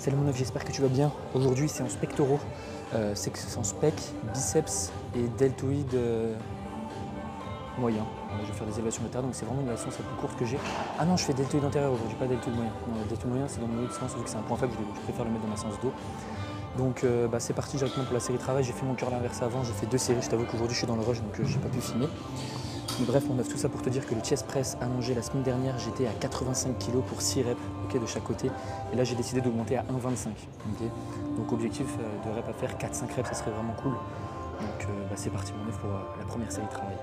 Salut mon œuf, j'espère que tu vas bien. Aujourd'hui c'est en pectoraux, c'est en spec, biceps et deltoïde moyen. Je vais faire des élévations latérales, donc c'est vraiment la séance la plus courte que j'ai. Ah non, je fais deltoïde antérieur aujourd'hui, pas deltoïde moyen. Non, le deltoïde moyen c'est dans mon autre séance, vu que c'est un point faible, je préfère le mettre dans ma séance dos. Donc c'est parti directement pour la série travail. J'ai fait mon curl inversé avant, j'ai fait 2 séries. Je t'avoue qu'aujourd'hui je suis dans le rush, donc j'ai pas pu filmer. Mais bref, mon œuf, tout ça pour te dire que le chest press allongé la semaine dernière, j'étais à 85 kg pour 6 reps okay, de chaque côté. Et là, j'ai décidé d'augmenter à 1,25. Okay. Donc, objectif de reps à faire 4-5 reps, ça serait vraiment cool. Donc, c'est parti, mon œuf, pour la première série de travail.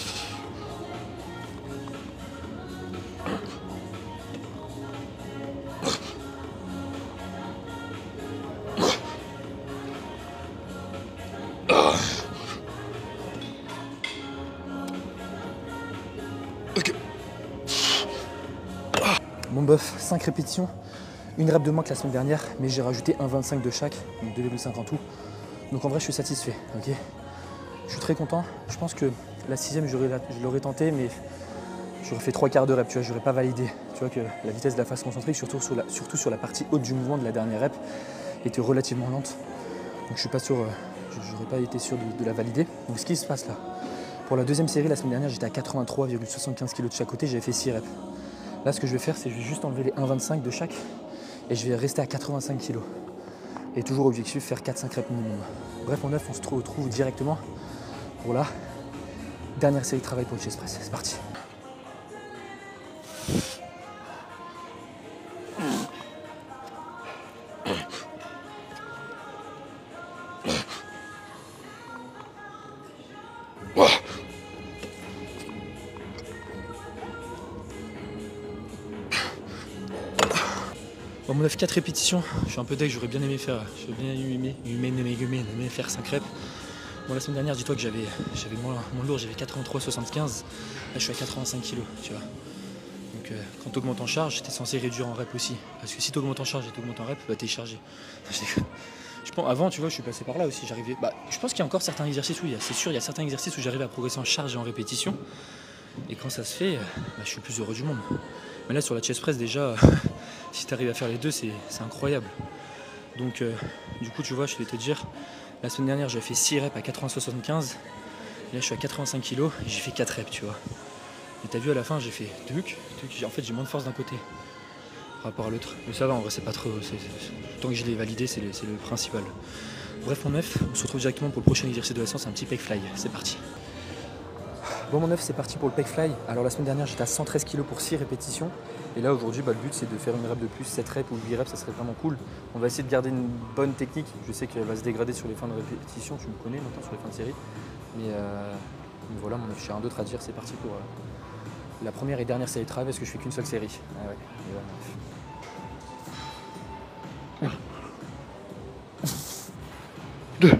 Mon bœuf, 5 répétitions, une rep de moins que la semaine dernière, mais j'ai rajouté 1,25 de chaque, donc 2,5 en tout. Donc en vrai, je suis satisfait. Okay, je suis très content. Je pense que la 6e, je l'aurais tenté, mais j'aurais fait 3 quarts de rep. Tu vois, j'aurais pas validé. Tu vois que la vitesse de la phase concentrique, surtout sur la partie haute du mouvement de la dernière rep, était relativement lente. Donc je suis pas sûr, j'aurais pas été sûr de la valider. Donc ce qui se passe là, pour la 2e série, la semaine dernière, j'étais à 83,75 kg de chaque côté, j'avais fait 6 reps. Là, ce que je vais faire, c'est que je vais juste enlever les 1,25 de chaque et je vais rester à 85 kg. Et toujours objectif, faire 4-5 reps minimum. Bref, mon œuf, on se retrouve directement pour la dernière série de travail pour le chest press. C'est parti. Bon, mon œuf, 4 répétitions, je suis un peu deg, j'aurais bien aimé faire, faire 5 reps. Bon, la semaine dernière, dis-toi que j'avais mon lourd, j'avais 83,75, là je suis à 85 kg, tu vois. Donc quand tu augmentes en charge, tu es censé réduire en rep aussi. Parce que si tu augmentes en charge et tu augmentes en rep, bah, tu es chargé. Je pense, avant, tu vois, je suis passé par là aussi, j'arrivais. Bah, je pense qu'il y a encore certains exercices où c'est sûr, il y a certains exercices où j'arrive à progresser en charge et en répétition. Et quand ça se fait, bah, je suis le plus heureux du monde. Mais là, sur la chest press, déjà, si tu arrives à faire les deux, c'est incroyable. Donc, du coup, tu vois, je vais te dire, la semaine dernière, j'avais fait 6 reps à 80,75. Là, je suis à 85 kg et j'ai fait 4 reps, tu vois. Et t'as vu, à la fin, j'ai fait tuc. En fait, j'ai moins de force d'un côté par rapport à l'autre. Mais ça va, en vrai, c'est pas trop. Tant que je l'ai validé, c'est le principal. Bref, mon œuf, on se retrouve directement pour le prochain exercice de la séance, un petit pec fly. C'est parti. Bon, mon œuf, c'est parti pour le pec fly. Alors la semaine dernière, j'étais à 113 kg pour 6 répétitions. Et là, aujourd'hui, le but, c'est de faire une rep de plus, 7 reps ou 8 reps, ça serait vraiment cool. On va essayer de garder une bonne technique. Je sais qu'elle va se dégrader sur les fins de répétition, tu me connais maintenant sur les fins de série. Mais voilà, mon œuf, j'ai rien d'autre à dire. C'est parti pour la première et dernière série de travail parce que je fais qu'une seule série. Ah ouais, et voilà, mon œuf. 2.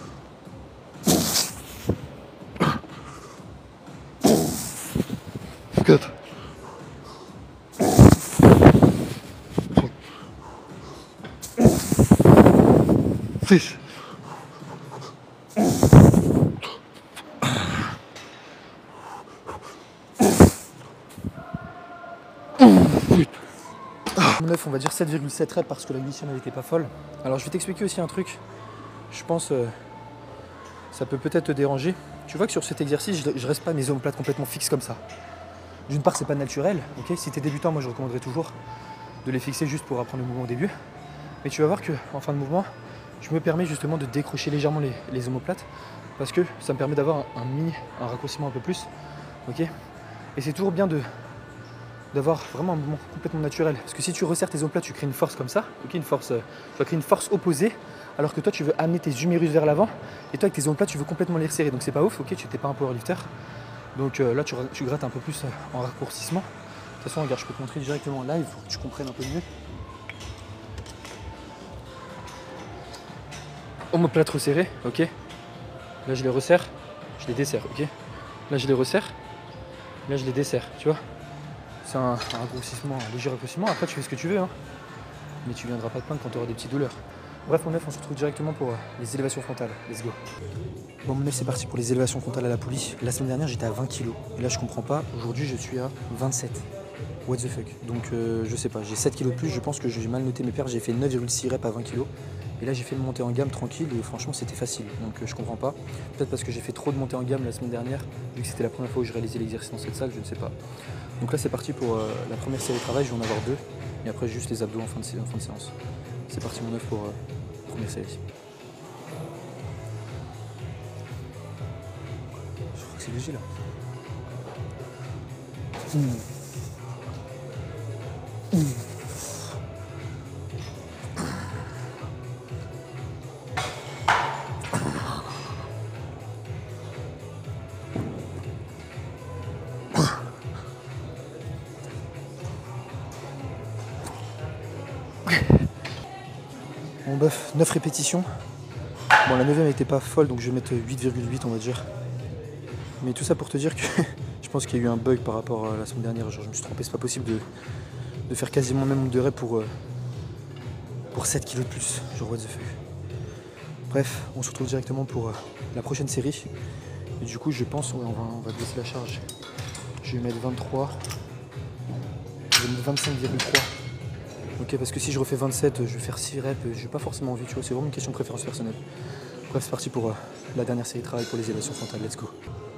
4. 6. 8. Mon œuf, on va dire 7,7 reps parce que la mission n'était pas folle. Alors je vais t'expliquer aussi un truc. Je pense ça peut peut-être te déranger. Tu vois que sur cet exercice, je reste pas mes omoplates complètement fixes comme ça. D'une part, c'est pas naturel. Okay, si tu es débutant, moi je recommanderais toujours de les fixer juste pour apprendre le mouvement au début. Mais tu vas voir qu'en fin de mouvement, je me permets justement de décrocher légèrement les omoplates parce que ça me permet d'avoir un raccourcissement un peu plus. Okay, et c'est toujours bien d'avoir vraiment un mouvement complètement naturel. Parce que si tu resserres tes omoplates, tu crées une force comme ça. Okay, tu vas créer une force opposée. Alors que toi, tu veux amener tes humérus vers l'avant. Et toi, avec tes omoplates, tu veux complètement les resserrer. Donc c'est pas ouf, ok, tu n'es pas un powerlifter. Donc là, tu grattes un peu plus en raccourcissement. De toute façon, regarde, je peux te montrer directement en live pour que tu comprennes un peu mieux. Omoplates resserrées, ok. Là, je les resserre, je les desserre, ok. Là, je les resserre, là, je les desserre, tu vois. C'est un raccourcissement, un léger raccourcissement. Après, tu fais ce que tu veux, hein. Mais tu viendras pas te plaindre quand tu auras des petites douleurs. Bref, mon œuf, on se retrouve directement pour les élévations frontales. Let's go. Bon, mon œuf, c'est parti pour les élévations frontales à la poulie. La semaine dernière, j'étais à 20 kg. Et là, je comprends pas. Aujourd'hui, je suis à 27. What the fuck. Donc je sais pas, j'ai 7 kg de plus, je pense que j'ai mal noté mes perfs, j'ai fait 9,6 reps à 20 kg. Et là j'ai fait une montée en gamme tranquille et franchement c'était facile, donc je comprends pas. Peut-être parce que j'ai fait trop de montée en gamme la semaine dernière, vu que c'était la première fois où je réalisais l'exercice dans cette salle, je ne sais pas. Donc là c'est parti pour la première série de travail, je vais en avoir 2, et après juste les abdos en fin de séance. C'est parti mon œuf pour la première série. Je crois que c'est léger là. Mon bœuf, 9 répétitions. Bon, la 9e n'était pas folle, donc je vais mettre 8,8 on va dire. Mais tout ça pour te dire que je pense qu'il y a eu un bug par rapport à la semaine dernière. Genre, je me suis trompé, c'est pas possible de faire quasiment le même nombre de reps pour 7 kg de plus. Genre, what the fuck. Bref, on se retrouve directement pour la prochaine série. Et du coup, je pense, ouais, on va baisser la charge. Je vais mettre 23. Je vais mettre 25,3. Ok, parce que si je refais 27, je vais faire 6 reps, j'ai pas forcément envie, tu vois, c'est vraiment une question de préférence personnelle. Bref, c'est parti pour la dernière série de travail pour les élévations frontales, let's go.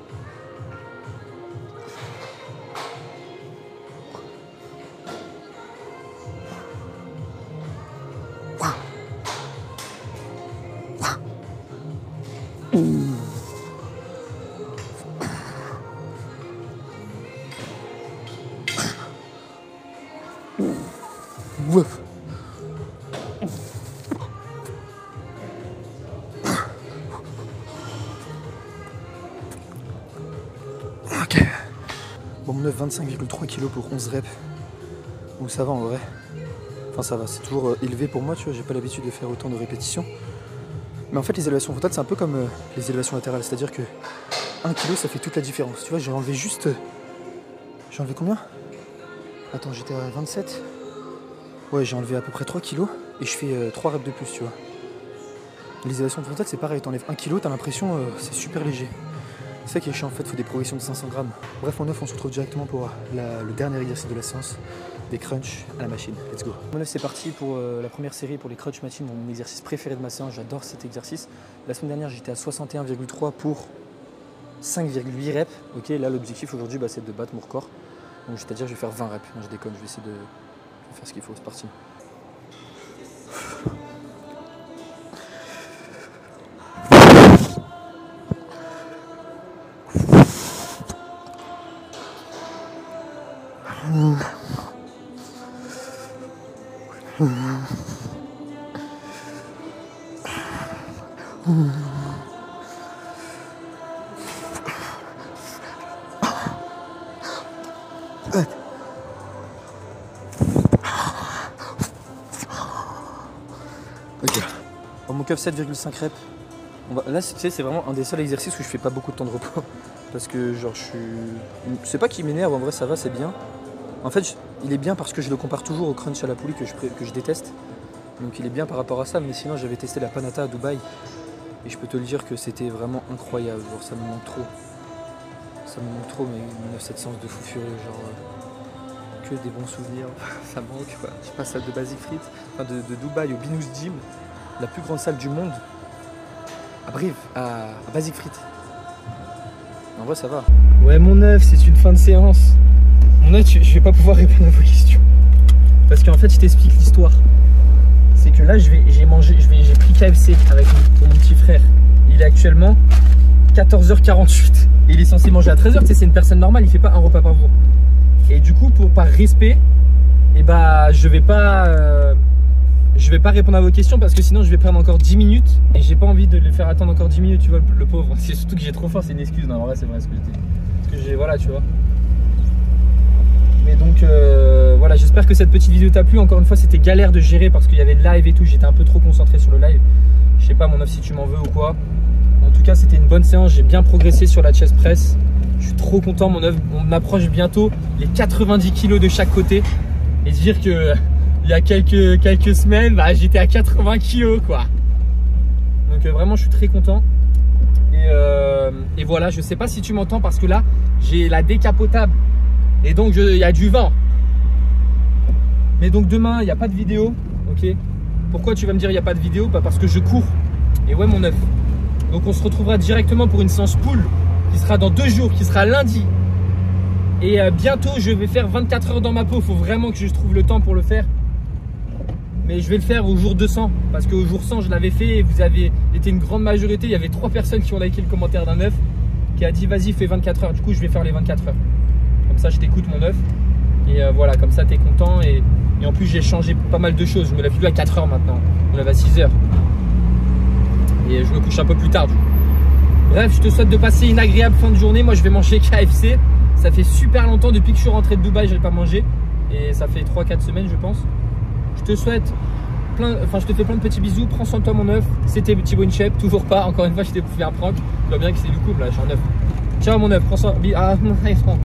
Ouf. Ok. Bon, mon œuf 25,3 kg pour 11 reps. Donc ça va en vrai. Enfin ça va, c'est toujours élevé pour moi, tu vois, j'ai pas l'habitude de faire autant de répétitions. Mais en fait les élévations frontales c'est un peu comme les élévations latérales, c'est-à-dire que 1 kg ça fait toute la différence. Tu vois, j'ai enlevé juste... J'ai enlevé combien? Attends, j'étais à 27. Ouais, j'ai enlevé à peu près 3 kg et je fais 3 reps de plus, tu vois. Les élévations frontales, c'est pareil, t'enlèves 1 kg, t'as l'impression c'est super léger. C'est ça qui est chiant en fait, il faut des progressions de 500 grammes. Bref, mon œuf, on se retrouve directement pour le dernier exercice de la séance, des crunchs à la machine. Let's go. Mon œuf, c'est parti pour la première série pour les crunch machine, mon exercice préféré de ma séance, j'adore cet exercice. La semaine dernière, j'étais à 61,3 pour 5,8 reps. Ok, là l'objectif aujourd'hui, c'est de battre mon record. Donc c'est-à-dire je vais faire 20 reps. Non, je déconne, je vais essayer de faire ce qu'il faut, c'est parti. Ok. Bon, mon cuff 7,5 reps. Là, tu sais, c'est vraiment un des seuls exercices où je fais pas beaucoup de temps de repos. Parce que, genre, je suis. C'est pas qu'il m'énerve, en vrai, ça va, c'est bien. En fait, il est bien parce que je le compare toujours au crunch à la poulie que je déteste. Donc, il est bien par rapport à ça. Mais sinon, j'avais testé la Panata à Dubaï. Et je peux te le dire que c'était vraiment incroyable. Genre, ça me manque trop. Ça me manque trop, mais mon 9 séances de fou furieux. Genre. Que des bons souvenirs. Ça manque, quoi. Je passe à de Basic Fit, enfin de Dubaï au Binous Gym, la plus grande salle du monde. À Brive, à Basic Fit. En vrai, ça va. Ouais, mon œuf, c'est une fin de séance. Mon œuf, je vais pas pouvoir répondre à vos questions. Parce qu'en fait, je t'explique l'histoire. C'est que là, j'ai pris KFC pour mon petit frère. Il est actuellement 14h48. Et il est censé manger à 13h. Tu sais, c'est une personne normale, il fait pas un repas par jour. Et du coup, par respect, je vais pas répondre à vos questions parce que sinon je vais prendre encore 10 minutes et j'ai pas envie de le faire attendre encore 10 minutes, tu vois, le pauvre. C'est surtout que j'ai trop faim, c'est une excuse. Non, en vrai, c'est vrai ce que je dis. Parce que voilà, tu vois. Mais donc, voilà, j'espère que cette petite vidéo t'a plu. Encore une fois, c'était galère de gérer parce qu'il y avait le live et tout. J'étais un peu trop concentré sur le live. Je sais pas, mon œuf, si tu m'en veux ou quoi. En tout cas, c'était une bonne séance. J'ai bien progressé sur la chest press. Je suis trop content, mon œuf. On approche bientôt les 90 kg de chaque côté. Et dire que il y a quelques semaines, j'étais à 80 kg, quoi. Donc vraiment, je suis très content. Et voilà, je sais pas si tu m'entends parce que là, j'ai la décapotable. Et donc, il y a du vent. Mais donc demain, il n'y a pas de vidéo. Ok. Pourquoi tu vas me dire il n'y a pas de vidéo? Bah parce que je cours. Et ouais, mon œuf. Donc on se retrouvera directement pour une séance pool qui sera dans 2 jours, qui sera lundi. Et bientôt, je vais faire 24 heures dans ma peau. Il faut vraiment que je trouve le temps pour le faire. Mais je vais le faire au jour 200. Parce qu'au jour 100, je l'avais fait. Et vous avez été une grande majorité. Il y avait 3 personnes qui ont liké le commentaire d'un œuf qui a dit vas-y, fais 24 heures. Du coup, je vais faire les 24 heures. Comme ça, je t'écoute, mon œuf. Et voilà, comme ça, tu es content. Et en plus, j'ai changé pas mal de choses. Je me lève plus à 4 heures maintenant. Je me lève à 6 heures. Et je me couche un peu plus tard. Bref, je te souhaite de passer une agréable fin de journée. Moi, je vais manger KFC. Ça fait super longtemps, depuis que je suis rentré de Dubaï, je n'ai pas mangé. Et ça fait 3-4 semaines, je pense. Je te souhaite je te fais plein de petits bisous. Prends soin de toi, mon œuf. C'était Thibaut InShape, toujours pas. Encore une fois, je t'ai fait un prank. Tu vois bien que c'est du coup, là, je suis en œuf. Ciao, mon œuf. Prends soin.